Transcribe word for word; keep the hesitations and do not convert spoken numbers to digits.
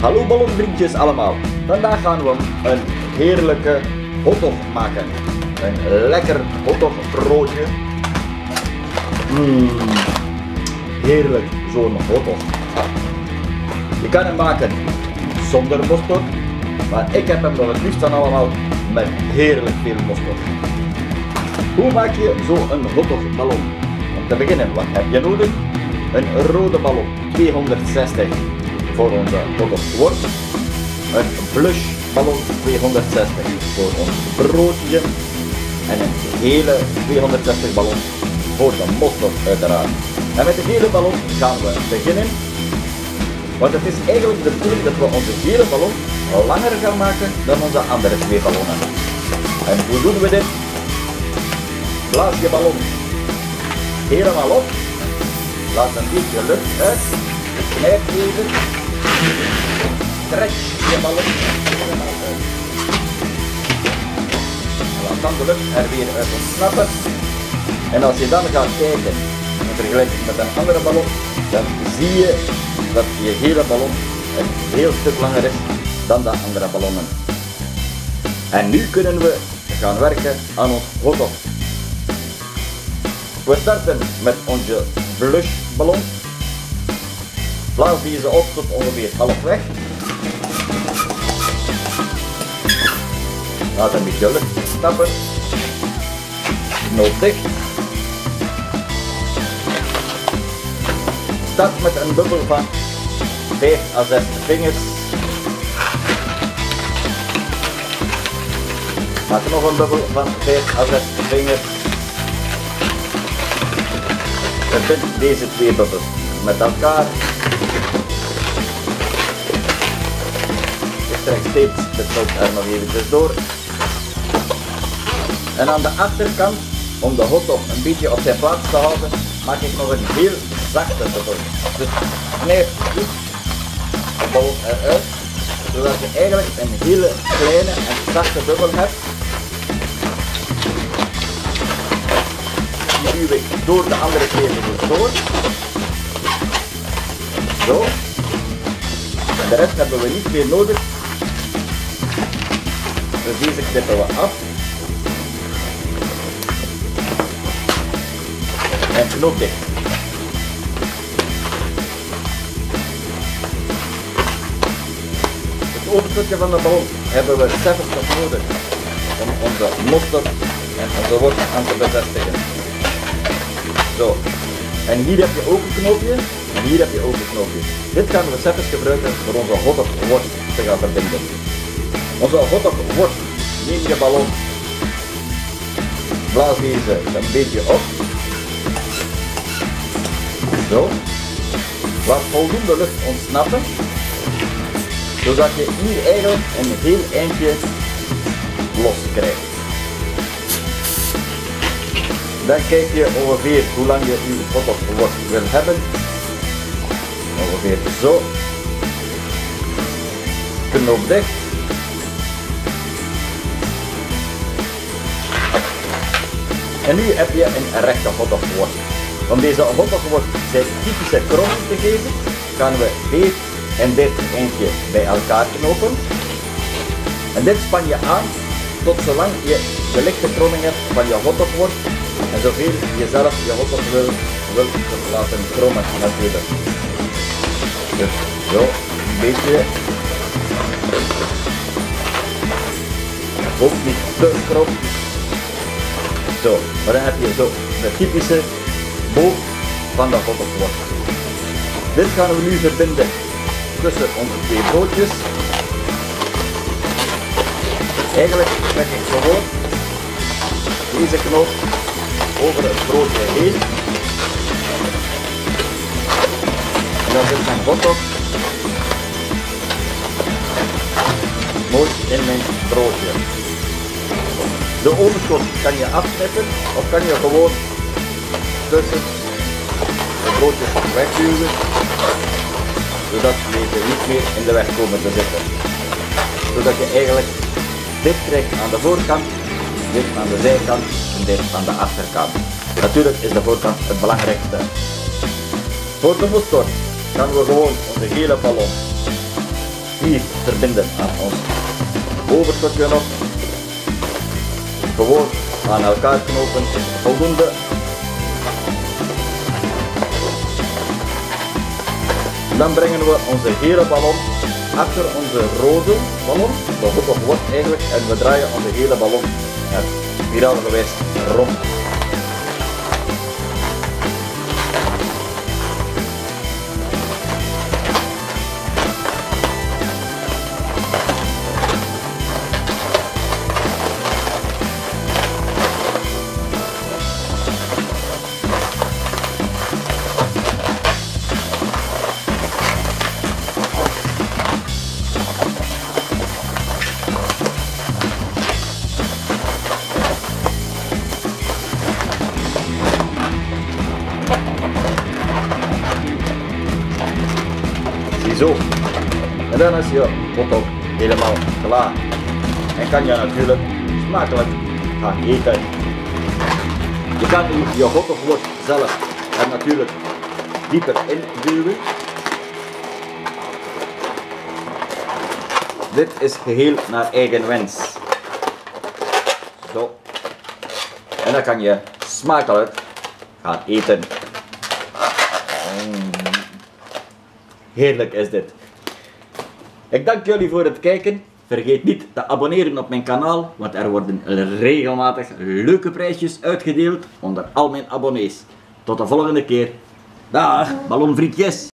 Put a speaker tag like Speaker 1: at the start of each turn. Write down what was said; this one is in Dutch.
Speaker 1: Hallo ballonvriendjes allemaal. Vandaag gaan we een heerlijke hotdog maken. Een lekker hotdogbroodje. Mmm, heerlijk zo'n hotdog. Je kan hem maken zonder mosterd, maar ik heb hem nog het liefst van allemaal met heerlijk veel mosterd. Hoe maak je zo'n hotdogballon? Om te beginnen, wat heb je nodig? Een rode ballon, tweehonderdzestig voor onze hotdogworst. Een blush ballon, tweehonderdzestig voor ons broodje. En een hele tweehonderdzestig ballon voor de mosterd uiteraard. En met de gele ballon gaan we beginnen. Want het is eigenlijk de bedoeling dat we onze gele ballon langer gaan maken dan onze andere twee ballonnen. En hoe doen we dit? Blaas je ballon helemaal op. Laat een beetje lucht uit. Knijp even. Stretch je ballon helemaal uit. Laat dan de lucht er weer uit ontsnappen. En als je dan gaat kijken in vergelijking met een andere ballon, dan zie je dat je hele ballon een heel stuk langer is dan de andere ballonnen. En nu kunnen we gaan werken aan ons hotdog. We starten met onze blush ballon. Blaas deze op tot ongeveer halfweg. Laat een beetje lucht stappen. Knoop dicht. Start met een bubbel van vijf à zes vingers. Maak nog een bubbel van vijf à zes vingers. Verbind deze twee bubbels met elkaar. Ik trek steeds de knoop er nog eventjes door. En aan de achterkant, om de hotdog een beetje op zijn plaats te houden, maak ik nog een heel zachte bubbel. Dus knijp goed de bal eruit, zodat je eigenlijk een hele kleine en zachte bubbel hebt. Die duw ik door de andere twee bubbels door. Zo. En de rest hebben we niet meer nodig. Dus deze knippen we af. En knoop dicht. Het overstukje van de ballon hebben we zelfs nog nodig om onze mosterd en onze worst aan te bevestigen. Zo. En hier heb je ook een knoopje en hier heb je ook een knoopje. Dit gaan we zelfs gebruiken voor onze hotdogworst te gaan verbinden. Onze hotdogworst, neem je ballon, blaas deze een beetje op. Zo. Laat voldoende lucht ontsnappen, zodat je hier eigenlijk een heel eindje los krijgt. Dan kijk je ongeveer hoe lang je je hotdogworst wil hebben. Ongeveer zo. Knoop dicht. En nu heb je een rechte hotdogworst. Om deze hotdogworst zijn typische krommen te geven, gaan we dit en dit eindje bij elkaar knopen. En dit span je aan tot zolang je de lichte kromming hebt van je hotdogworst en zoveel je zelf je hotdog wil, wil laten krommen natuurlijk. Dus zo, een beetje. Ook niet te krom. Zo, maar dan heb je zo de typische boog van de hotdogworst. Dit gaan we nu verbinden tussen onze twee broodjes. Eigenlijk trek ik gewoon deze knoop over het broodje heen. En dan zit mijn hotdog mooi in mijn broodje. De overschot kan je afknippen of kan je gewoon tussen de broodjes wegduwen, zodat deze niet meer in de weg komen te zitten. Zodat je eigenlijk dit krijgt aan de voorkant, dit aan de zijkant en dit aan de achterkant. Natuurlijk is de voorkant het belangrijkste. Voor de mosterd gaan we gewoon onze gele ballon hier verbinden aan ons overschotje nog. Gewoon aan elkaar knopen is voldoende. Dan brengen we onze gele ballon achter onze rode ballon, de hot of what eigenlijk, en we draaien onze gele ballon spiraal gewijs rond. Zo, en dan is je hotdog helemaal klaar en kan je natuurlijk smakelijk gaan eten. Je kan nu je hotdogworst zelf er natuurlijk dieper in duwen. Dit is geheel naar eigen wens. Zo, en dan kan je smakelijk gaan eten. Mm. Heerlijk is dit. Ik dank jullie voor het kijken. Vergeet niet te abonneren op mijn kanaal, want er worden regelmatig leuke prijsjes uitgedeeld onder al mijn abonnees. Tot de volgende keer. Dag, ballonvriendjes!